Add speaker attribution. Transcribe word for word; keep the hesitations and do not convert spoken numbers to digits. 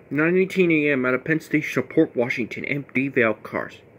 Speaker 1: nine eighteen a m at a Penn Station of Port Washington, empty veiled cars.